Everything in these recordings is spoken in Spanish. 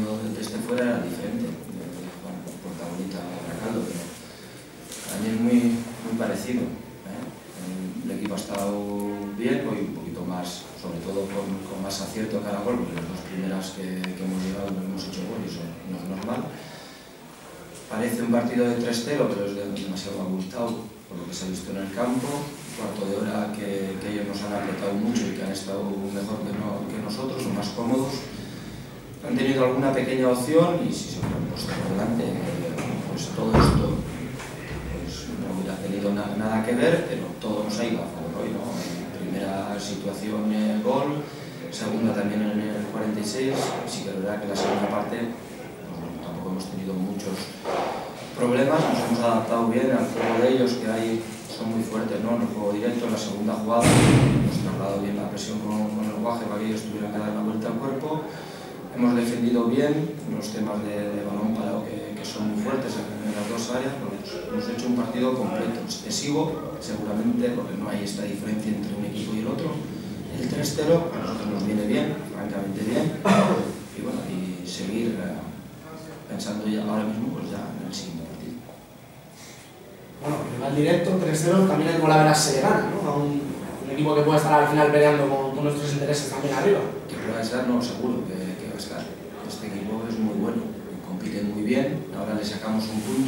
partido de este fuera era diferente, bueno, protagonista Baracaldo, pero también muy parecido. El equipo ha estado bien, hoy un poquito más, sobre todo con más acierto cara a gol, porque las dos primeras que hemos llegado no hemos hecho gol y eso no es normal. Parece un partido de 3-0, pero es demasiado abultado por lo que se ha visto en el campo. Cuarto de hora que ellos nos han apretado mucho y que han estado mejor que nosotros, o más cómodos. Han tenido alguna pequeña opción y si se hubieran puesto por delante, pues todo esto pues no hubiera tenido nada que ver, pero todo nos ha ido a favor hoy, ¿no? Primera situación, gol, segunda también en el 46, sí que es verdad que la segunda parte tampoco hemos tenido muchos problemas, nos hemos adaptado bien al juego de ellos, que hay, son muy fuertes, ¿no? En el juego directo, en la segunda jugada, hemos trasladado bien la presión con el guaje para que ellos tuvieran que dar la vuelta al cuerpo. Hemos defendido bien los temas de balón parado que son muy fuertes en las dos áreas, pues hemos hecho un partido completo, excesivo, seguramente, porque no hay esta diferencia entre un equipo y el otro. El 3-0 a nosotros nos viene bien, francamente bien, y bueno, y seguir pensando ya ahora mismo pues ya en el siguiente partido. Bueno, rival directo, 3-0, también el Golaveras se le gana, ¿no? A un equipo que puede estar al final peleando con nuestros intereses también arriba. Que pueda estar, no, seguro que va a estar. Este equipo es muy bueno, compite muy bien, ahora le sacamos un punto,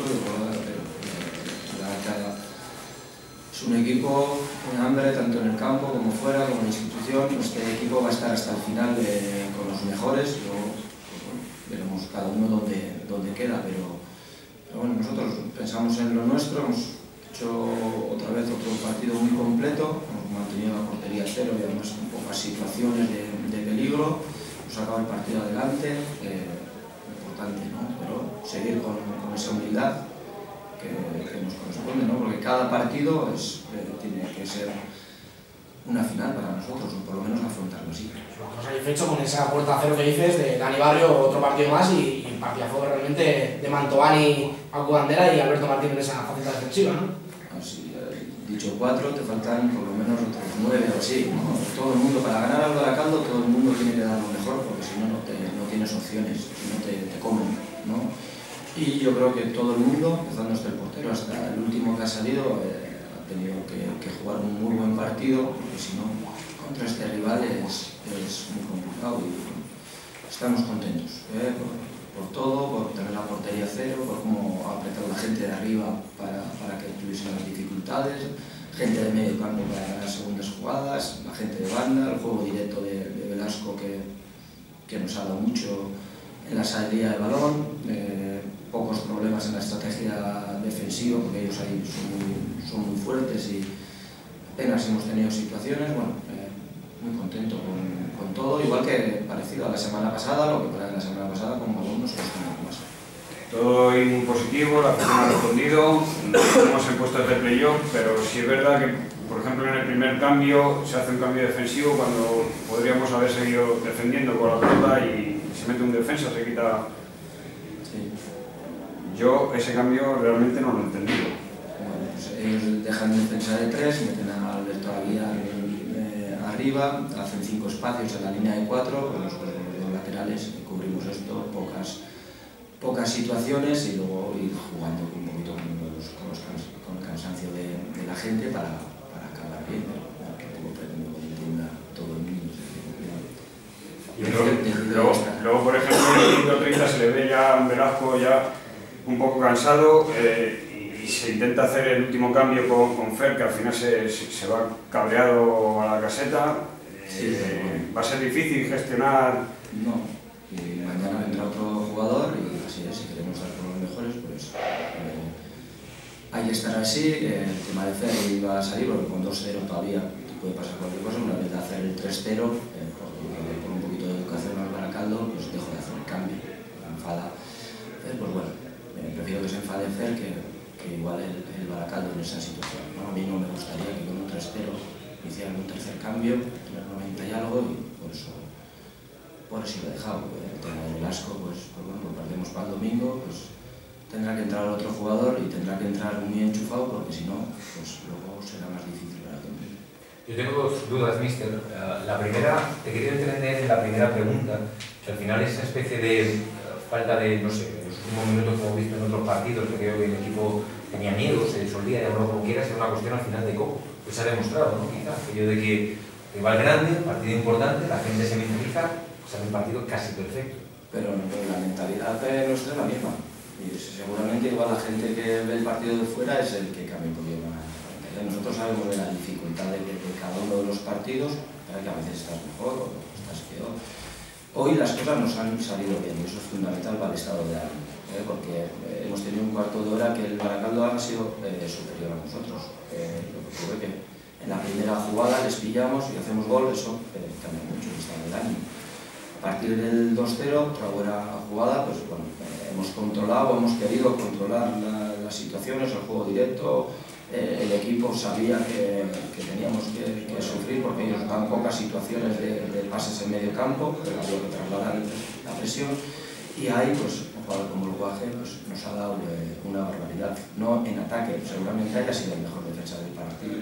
es un equipo con hambre tanto en el campo como fuera, como en la institución. Este equipo va a estar hasta el final con los mejores, luego pues bueno, veremos cada uno dónde queda, pero bueno, nosotros pensamos en lo nuestro, hemos hecho otra vez otro partido muy completo, hemos mantenido la portería cero y además con pocas situaciones de peligro, hemos sacado el partido adelante, importante, ¿no? Pero seguir con esa humildad que nos corresponde, ¿no? Porque cada partido tiene que ser una final para nosotros, o por lo menos afrontarlo así. Estamos satisfechos con esa puerta a cero que dices de Dani Barrio, otro partido más y el partidazo realmente de Mantovani, Paco Bandera y Alberto Martín en esa faceta defensiva, ¿no? Así, dicho 4, te faltan por lo menos otros 9 o así, ¿no? Todo el mundo, para ganar al Baracaldo, todo el mundo tiene que dar lo mejor, porque si no, no tienes opciones, si no te comen, ¿no? Y yo creo que todo el mundo, empezando hasta el portero, hasta el último que ha salido, ha tenido que jugar un muy buen partido, porque si no, contra este rival es muy complicado y estamos contentos por todo, por tener la portería cero, por cómo ha apretado la gente de arriba para que tuviesen las dificultades, gente de medio campo para las segundas jugadas, la gente de banda, el juego directo de Velasco que nos ha dado mucho en la salida de balón, pocos problemas en la estrategia defensiva porque ellos ahí son muy fuertes y apenas hemos tenido situaciones. Bueno, muy contento con todo, igual que parecido a la semana pasada, lo que para la semana pasada con balón no se nos tiene más. Todo muy positivo, la afición ha respondido, estamos en puestos de playoff, pero sí es verdad que, por ejemplo, en el primer cambio se hace un cambio defensivo cuando podríamos haber seguido defendiendo con la pelota y se mete un defensa, se quita. Sí. Yo ese cambio realmente no lo he entendido. Bueno, pues ellos dejan defensa de 3, meten a Alberto Aguilar arriba, hacen 5 espacios en la línea de 4, con los dos laterales cubrimos esto, pocas situaciones y luego ir jugando un poquito con el cansancio de la gente para acabar bien, ¿no? Que tampoco pretendo que entienda todo el mundo. Y luego, por ejemplo, en el minuto 30 se le ve ya a un Velasco ya un poco cansado y se intenta hacer el último cambio con Fer, que al final se va cabreado a la caseta. Sí, ¿Va a ser difícil gestionar? No, y mañana vendrá otro jugador y así es, si queremos dar con los mejores, pues hay que estar así. El tema de Fer iba a salir, porque con 2-0 todavía puede pasar cualquier cosa. Una vez de hacer el 3-0, por un poquito de educación al Baracaldo, pues dejo de hacer el cambio. Me enfada Fer, pues bueno, prefiero que se enfade Fer que igual el Baracaldo en esa situación, ¿no? A mí no me gustaría que con un 3-0 hicieran un tercer cambio, en el 90 y algo, y por eso lo he dejado. El tema de Velasco, pues bueno, lo perdemos para el domingo, pues tendrá que entrar otro jugador y tendrá que entrar muy enchufado, porque si no, pues luego será más difícil para todo. Yo tengo dos dudas, mister. La primera, te quería entender en la primera pregunta, que al final esa especie de falta de, no sé, los últimos minutos que hemos visto en otros partidos, que creo que el equipo tenía miedo, se disolvía, llamarlo como quieras, era una cuestión al final de cómo. Pues se ha demostrado, ¿no? Quizá, aquello de que va el grande, partido importante, la gente se mentaliza, sale un partido casi perfecto. Pero la mentalidad nuestra es la misma. Y seguramente igual la gente que ve el partido de fuera es el que cambia un poquito más. Nosotros sabemos de la dificultad de cada uno de los partidos, para que a veces estás mejor o estás peor. Hoy las cosas nos han salido bien y eso es fundamental para el estado de ánimo, porque hemos tenido un cuarto de hora que el Baracaldo ha sido superior a nosotros. Lo que ocurre que en la primera jugada les pillamos y hacemos gol, eso cambia mucho el estado del ánimo. A partir del 2-0, otra buena jugada, pues bueno, hemos controlado, hemos querido controlar las situaciones, el juego directo. El equipo sabía que teníamos que sufrir porque ellos dan pocas situaciones de pases en medio campo, pero había que trasladar la presión y ahí pues un jugador como el Guaje pues, nos ha dado una barbaridad, no en ataque, seguramente haya sido el mejor defensa del partido,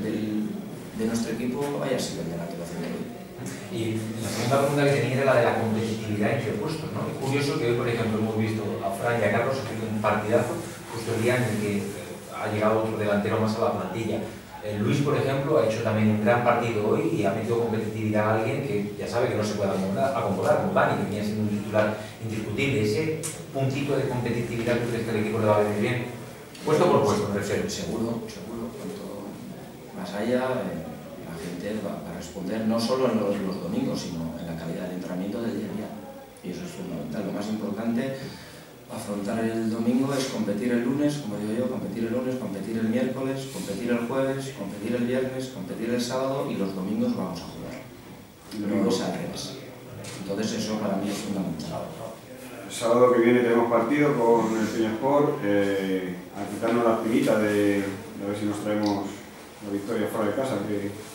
de nuestro equipo haya sido el de la actuación de hoy. Y la segunda pregunta que tenía era la de la competitividad entre puestos, ¿no? Es curioso que hoy, por ejemplo, hemos visto a Fran y a Carlos haciendo un partidazo justo el día en el que ha llegado otro delantero más a la plantilla. Luis, por ejemplo, ha hecho también un gran partido hoy y ha metido competitividad a alguien que ya sabe que no se puede acomodar, como Dani, que venía siendo un titular indiscutible. Ese puntito de competitividad que crees que el equipo le va a venir bien, puesto por puesto, me refiero. Seguro. Cuanto más allá, la gente va a responder no solo en los domingos, sino en la calidad del entrenamiento del día a día. Y eso es fundamental. Lo más importante afrontar el domingo es competir el lunes, como digo yo, competir el lunes, competir el miércoles, competir el jueves, competir el viernes, competir el sábado y los domingos vamos a jugar. No es al revés. Entonces eso para mí es fundamental. El sábado que viene tenemos partido con el Peñaspor, a quitarnos la espinita de a ver si nos traemos la victoria fuera de casa.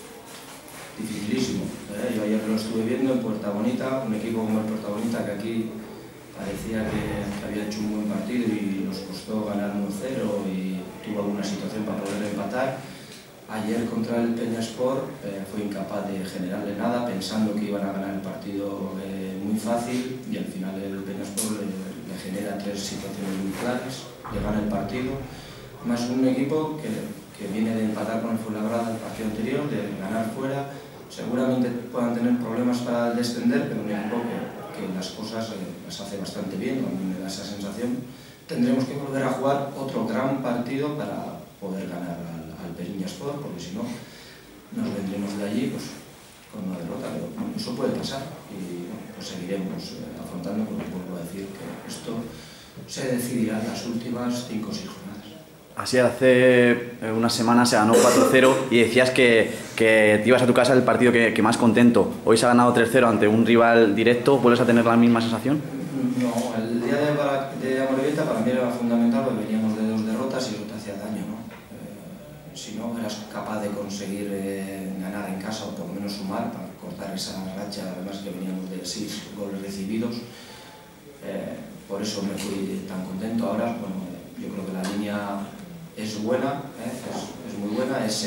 Dificilísimo. Yo ayer lo estuve viendo en Puerta Bonita, un equipo como el Puerta Bonita que aquí parecía que había hecho un buen partido y nos costó ganar 1-0 y tuvo alguna situación para poder empatar. Ayer contra el Peñaspor fue incapaz de generarle nada, pensando que iban a ganar el partido muy fácil y al final el Peñaspor le genera 3 situaciones muy claras, le gana el partido, más un equipo que viene de empatar con el Fuenlabrada el partido anterior, de ganar fuera. Seguramente puedan tener problemas para descender, pero un equipo que las cosas las hace bastante bien, a mí me da esa sensación. Tendremos que volver a jugar otro gran partido para poder ganar al Peñaspor, porque si no, nos vendremos de allí pues, con una derrota, pero eso puede pasar y bueno, pues seguiremos afrontando, porque vuelvo a decir que esto se decidirá en las últimas 5 o 6 jornadas. Así hace una semana se ganó 4-0 y decías que te ibas a tu casa el partido que más contento. Hoy se ha ganado 3-0 ante un rival directo. ¿Vuelves a tener la misma sensación? No, el día de Amorebieta para mí era fundamental porque veníamos de 2 derrotas y eso te hacía daño, ¿no? Si no eras capaz de conseguir ganar en casa o por lo menos sumar para cortar esa racha, además que veníamos de 6 goles recibidos, por eso me fui tan contento. Ahora, bueno, yo creo que la línea es buena, es muy buena, es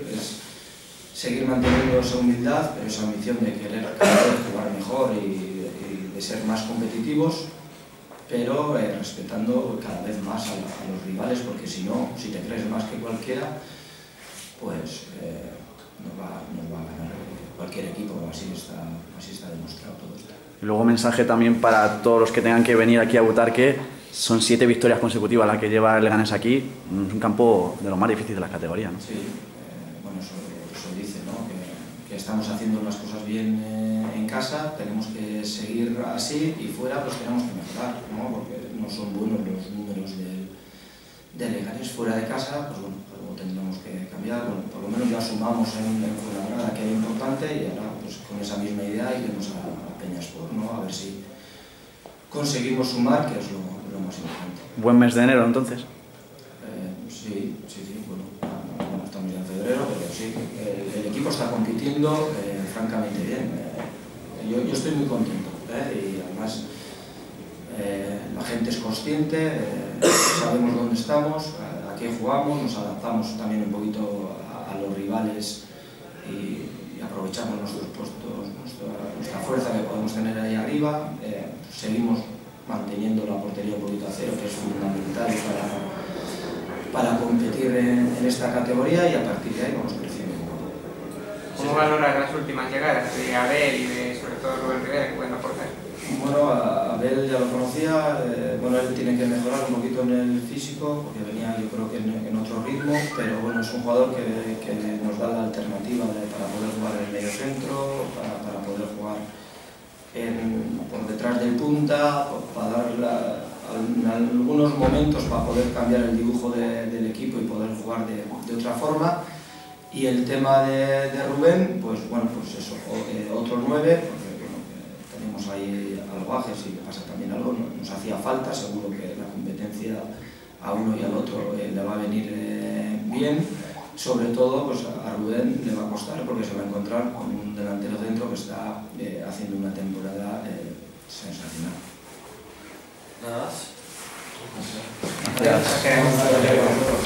seguir manteniendo esa humildad, pero esa ambición de querer cada vez jugar mejor y de ser más competitivos, pero respetando cada vez más a los rivales, porque si no, si te crees más que cualquiera, pues nos va a ganar cualquier equipo, así está demostrado todo esto. Y luego mensaje también para todos los que tengan que venir aquí a Butarque. Son 7 victorias consecutivas las que lleva el Leganés aquí. Es un campo de lo más difícil de la categoría, ¿no? Sí, bueno, eso dice, ¿no? Que estamos haciendo las cosas bien en casa, tenemos que seguir así y fuera pues tenemos que mejorar, ¿no? Porque no son buenos los números de Leganés fuera de casa, pues bueno, luego tendremos que cambiar. Bueno, por lo menos ya sumamos en Fuenlabrada, que era importante, y ahora pues con esa misma idea iremos a Peñaspor, ¿no? A ver si conseguimos sumar, que es lo más importante. Buen mes de enero, entonces. Sí, bueno, estamos ya en febrero, pero sí, el equipo está compitiendo francamente bien. Yo estoy muy contento, y además la gente es consciente, sabemos dónde estamos, a qué jugamos, nos adaptamos también un poquito a los rivales y aprovechamos nuestros puestos, nuestra fuerza que podemos tener ahí arriba, seguimos manteniendo la portería un poquito a cero, que es fundamental para competir en esta categoría, y a partir de ahí vamos creciendo un poco. ¿Cómo valoras las últimas llegadas de Abel y de, sobre todo, Rubén Rivera, que pueden aportar? Bueno, a Abel ya lo conocía, bueno, él tiene que mejorar un poquito en el físico, porque venía yo creo que en otro ritmo, pero bueno, es un jugador que nos da la alternativa para poder jugar en el medio centro, para poder jugar por detrás del punta, para dar en algunos momentos para poder cambiar el dibujo del equipo y poder jugar de otra forma. Y el tema de Rubén, pues bueno, pues eso, otro 9, porque bueno, tenemos ahí Alguajes y le pasa también algo, nos hacía falta, seguro que la competencia a uno y al otro le va a venir bien. Sobre todo pues a Rubén le va a costar, porque se va a encontrar con un delantero centro que está haciendo una temporada sensacional. Nada más. Gracias. Gracias.